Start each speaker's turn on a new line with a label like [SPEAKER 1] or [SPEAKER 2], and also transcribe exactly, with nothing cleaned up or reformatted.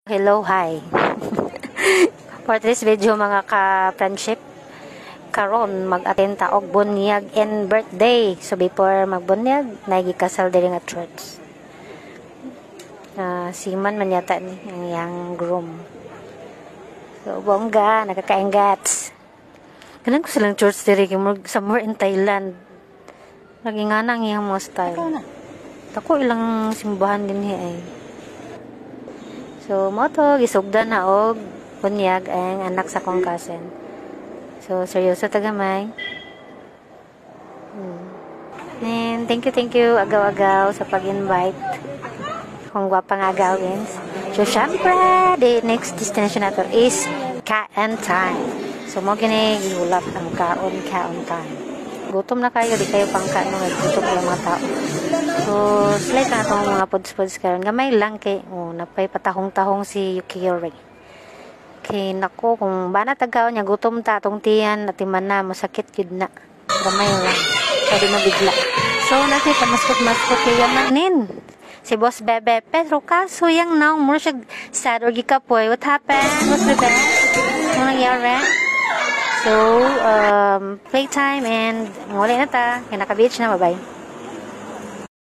[SPEAKER 1] Hello, hi. For this video mga ka-friendship, karon mag-attend ta og bunyag and birthday. So before magbunyag, nagikasal diri nga church. Uh, si man man yata ni ang yang groom. So bongga, nakakaingats. Kanang ko silang church diri somewhere in Thailand. Lagi nga nang iyang mo style. Ako ilang simbahan din hi ay. So, mo to, gisugdan na og bunyag ang anak sa kong cousin. So, seryoso tagamay. Hmm. And thank you, thank you, agaw-agaw sa pag-invite. Kung gwapang agawin. So, syempre, the next destination nato is Kaon time. So, mo gini, gihulap ang kaon, kaon time. Gutom na kayo, di kayo pangka no, gutom yung mga tao. So, slide na itong mga pods-pods karon. Gamay lang kay, oh, napay patahong-tahong si Yukiri. Kay, nako, kung ba na tagaw niya, gutom ta, itong tiyan, natiman na, masakit yun na. Gamay lang. Sabi mo bigla. So, nasi, pamaskot-maskot kaya manin. Si Boss Bebe, pero kaso yung now, mura siya sad or gikapoy. What happened, Boss Bebe? Ano nangyari? So, um, playtime and ngulay na ta. Kaya naka-beach na, bye-bye.